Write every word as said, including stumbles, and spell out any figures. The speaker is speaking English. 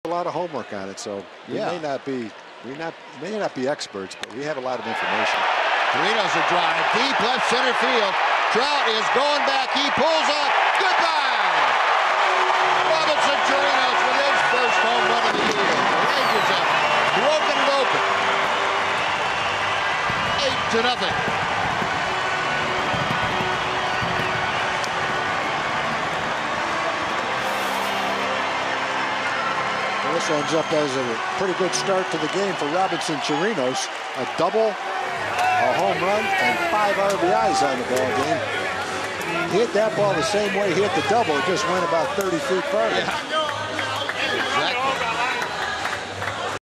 A lot of homework on it, so we yeah. may not be we not may not be experts, but we have a lot of information. Chirinos a drive deep left center field. Trout is going back. He pulls up. Goodbye. Robinson Chirinos with his first home run of the year. The Rangers have broken it open. Eight to nothing. This ends up as a pretty good start to the game for Robinson Chirinos. A double, a home run, and five R B Is on the ball game. He hit that ball the same way he hit the double. It just went about thirty feet further. Yeah.